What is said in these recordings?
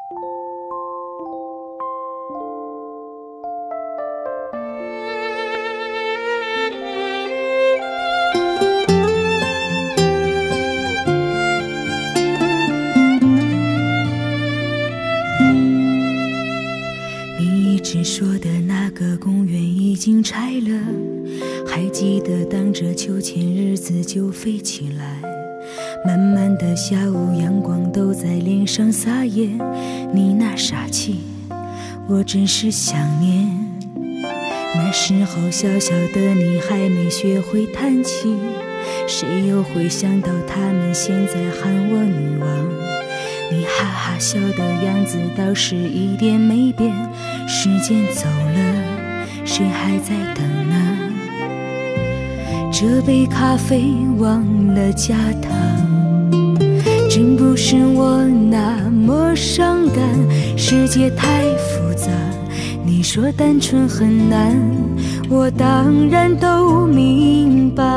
只说的那个公园已经拆了，还记得当着秋千日子就飞起来，慢慢的下午阳光都在脸上撒野，你那傻气我真是想念。那时候小小的你还没学会弹琴，谁又会想到他们现在喊我女王。你哈哈笑的样子倒是一点没变，时间走了，谁还在等呢？这杯咖啡忘了加糖，真不是我那么伤感，世界太复杂，你说单纯很难，我当然都明白。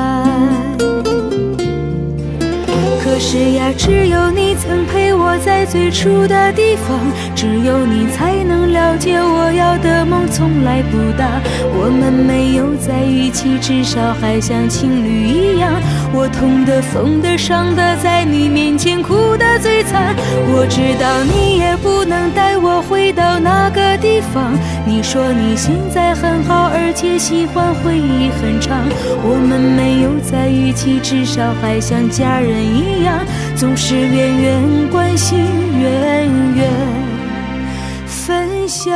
可是呀，只有你曾陪我在最初的地方，只有你才能了解我要的梦从来不大。我们没有在一起，至少还像情侣一样，我痛的疯的伤的，在你面前哭得最惨。我知道你也不能带我回到那个地方，你说你现在很好，而且喜欢回忆很长。我们没有在一起，至少还像家人一样，总是远远关心，远远分享。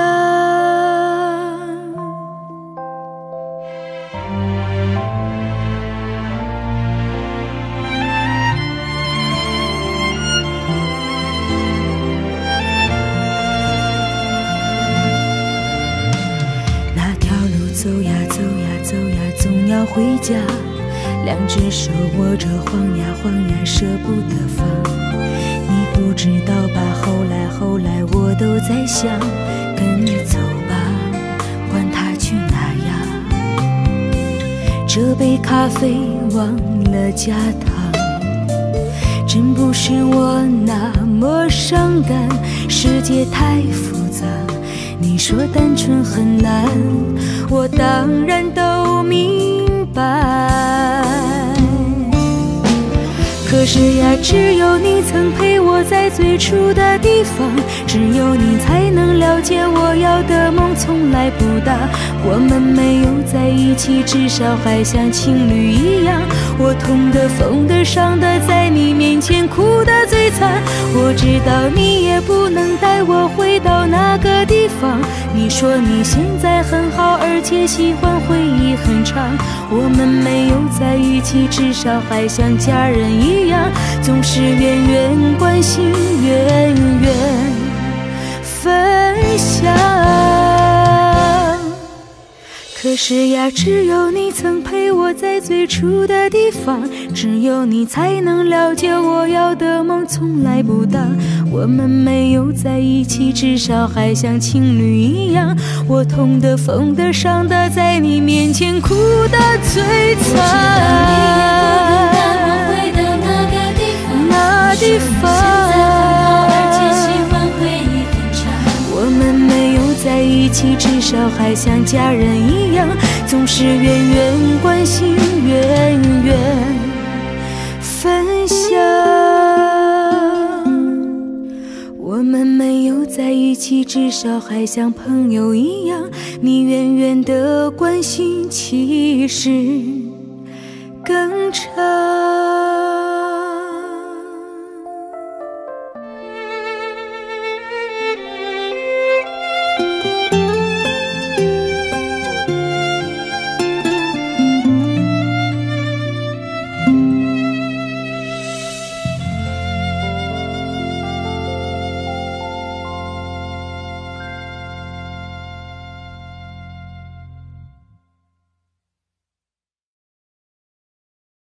那条路走呀走呀走呀，总要回家，两只手握着晃呀晃呀，舍不得放。你不知道吧，后来我都在想，跟你走吧，管他去哪呀。这杯咖啡忘了加糖，真不是我那么伤感，世界太复杂，你说单纯很难，我当然都明白。可是呀，只有你曾陪我在最初的地方，只有你才能了解我要的梦从来不大。我们没有在一起，至少还像情侣一样，我痛的疯的伤的，在你面前哭得最惨。我知道你也不能带我回到那个地方，你说你现在很好，而且喜欢回忆很长。我们没有在一起，至少还像家人一样，总是远远关心，远远分享。可是呀，只有你曾陪我在最初的地方，只有你才能了解我要的梦从来不大。我们没有在一起，至少还像情侣一样，我痛的疯的伤的，在你面前哭得最惨。那地方我们没有在一起，至少还像家人一样，总是远远关心，远远分享。我们没有在一起，至少还像朋友一样，你远远的关心其实更长。